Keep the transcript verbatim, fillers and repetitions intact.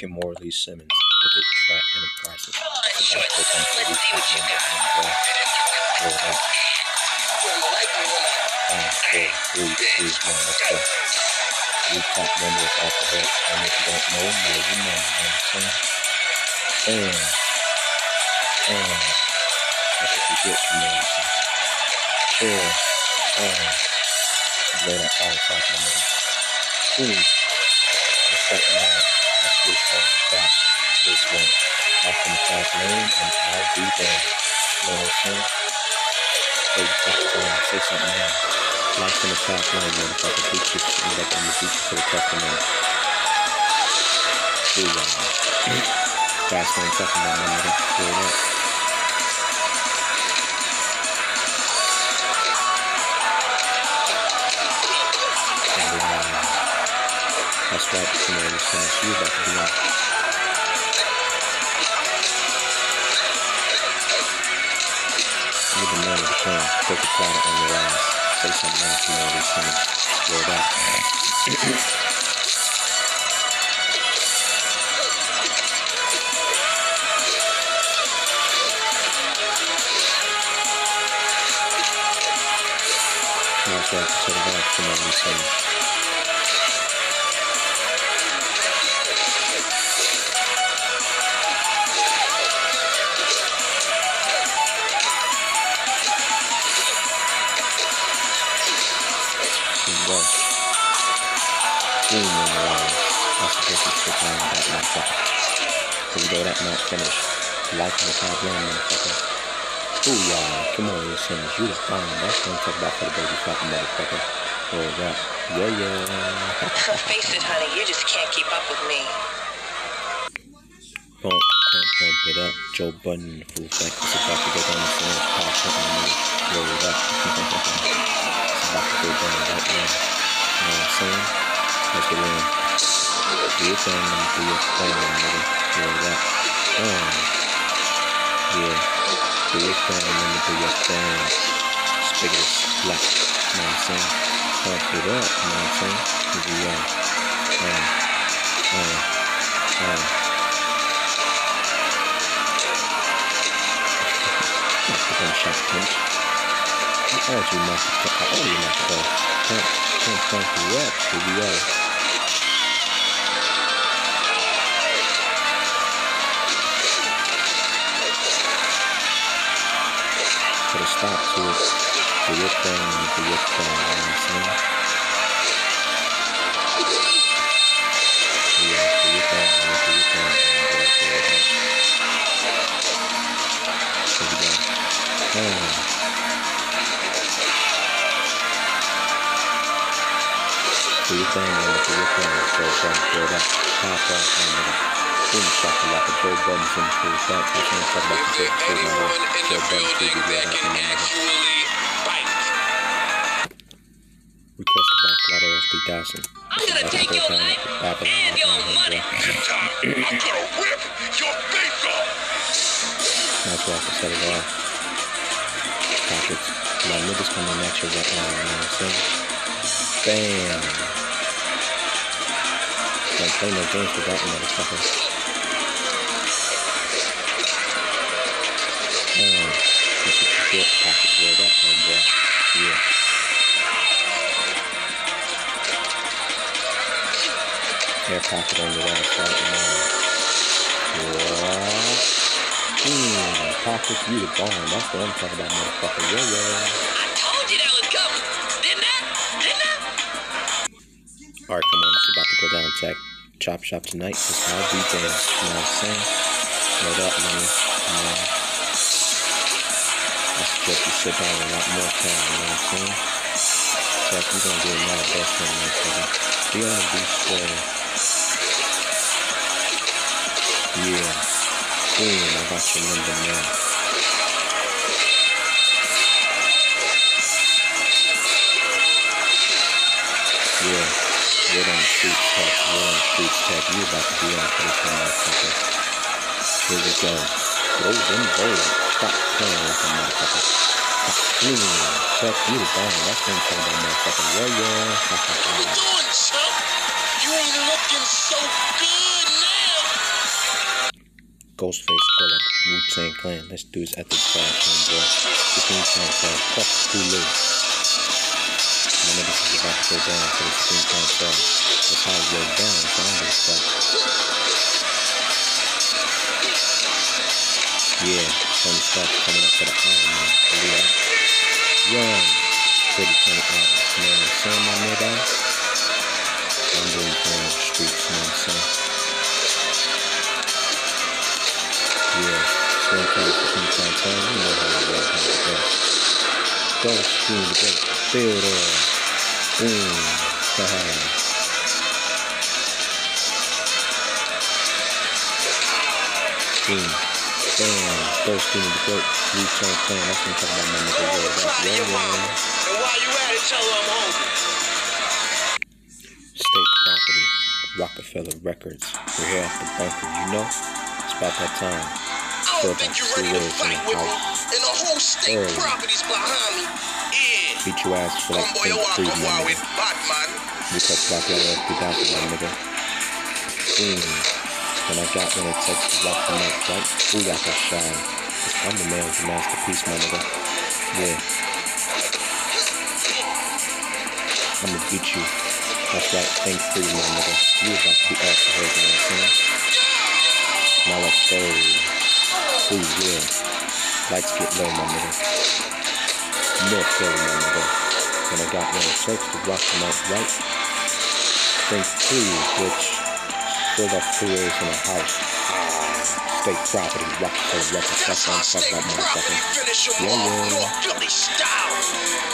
Kim Morley Simmons, the big fat enterprises. It's about to open for week that number one boy. Roll up. Five, four, three, two, one, let's go. Recap number is off the hook. And if you don't know, now you know. You know what I'm saying? Bam. Bam. That's what you get, Kim Morley Simmons. Chill. Bam. Blow that power top in the middle. Boom. Let's set now. Let's go forward back. This one. Off in the fast lane, and I'll be there. You know what I'm saying? Say say something now. Life in the fast lane, motherfucker. Beat you shit up on the beach for the customer. Ooh, wow. Fast lane talking about my nigga. Pull up. And wow. That's right, you know, this thing you about to be on. You're the man of the king. Take a planet on your ass. Say something else, you know these things. Word up. That's right, set it off, you know these things. Boom in the line. That's the difference between that motherfucker. Here we go, that not finished. Life in the top lane, motherfucker. Ooh, y'all. Come on, you Simmons. You the bomb. That's what I'm talking about for the baby fucking motherfucker. Oh, that. Yeah, yeah. Face it, honey. You just can't keep up with me. Pump, pump, pump it up. Joe Budden, full effect. It's about to go down the Simmons. Pop something in the roll it up. It's about to go down right now. You know what I'm saying? Let's get in. Do your thing, man. Do your thing, nigga. Roll that. Boom. Yeah. Do your thing, man. Do your thing. Spigot black. You know what I'm saying? Pump it up. You know what I'm saying? Here we are. Uh. Uh. Uh. One shot punch. Oh, you knocked it off. Oh, you knocked it off. Pump. Pump, pump you up. Here we are. Put a stop to it. Do your thing, do your thing, you know what I'm saying? Yeah, do your thing, do your thing, do your thing. Here we go. Boom. Do your thing, man, do your thing. Go, go, go, that. Pop off, man. Boom, shot like a Joe Budden in full effect. That's what I'm talking about. The big two, man. Joe Budden, T V, right out, man. Requested by Gladoroth three thousand. I'm gonna take your life and your money. I'm gonna rip your face off. Nice walk to set it off. Pockets. My niggas coming at you right now, you know what I'm saying? Bam. Don't play no games with that motherfucker. Bam. That's what you get. Pockets rolled up, homeboy. Yeah. Air pocket on your ass right now. What? Mmm, pockets, you the bomb. That's what I'm talking about, motherfucker. Yeah, yeah. I told you that was coming. Didn't I? Didn't I? Alright, come on. It's about to go down. Tech. Chop shop tonight. It's how we dance. You know what I'm saying? Know that, man. You know. I suggest you sit down a lot more time. You know what I'm saying? Tech, you gonna do a lot of best thing, motherfucker. Be on the beach square. Yeah. Boom, I got your number now. Yeah. Word on the streets, Tech. Word on the streets, Tech. You about to be on for this one, motherfucker. Here we go. Golden bowling. Stop playing like a motherfucker. Mmm. Tech, you the bomb. That's what I'm talking about, motherfucker. Yeah, yeah. What you doing, chump? You ain't looking so good now. Ghostface Killer, Wu-Tang Clan. Let's do his ethics fashion, boy. fifteen pound flag, fuck Hulu. My niggas is about to go down for the fifteen pound flag. That's how it goes down, so I don't give a fuck. Yeah, Tony Stark's coming up for the Iron Man. Believe that. Young, pretty Tony Adams. You know what I'm saying, my nigga? I'm doing playing the streets, you know what I'm saying? Yeah, same kind of fifteen pound flag. You know how it goes, how it goes. Ghost, King the Great. Theodore. Boom. Haha. Boom. Bam. Ghost, King the Great. Wu-Tang Clan. That's what I'm talking about, my nigga. I'm Yeah, proud of yeah, your mama. yeah. And while you at it, tell her I'm hungry. State property. Rockefeller Records. We're here at the bunker, you know? It's about that time. I don't think you're ready to fight with me. And the whole state Early. property's behind me. Yeah. Beat your ass for like Combo yo ten three, wako my wawe, nigga. Batman. We talk about Gladoroth three thousand, my nigga. Boom. When I got when it takes to rock the mic, right? Ooh, like I shine. I'm the man's masterpiece, my nigga. Yeah. I'ma beat you. That's right, think free, my nigga. You about to be off the hook, you know what I'm saying? Now let's go. Ooh, yeah. Lights get low, my nigga. More flow, my nigga. When I got what it takes to rock the mic, right? Think free, bitch. Build up careers in a house. Ah, state property, Rockefeller Records. That's what I'm talking about, motherfucker. Yeah, yeah.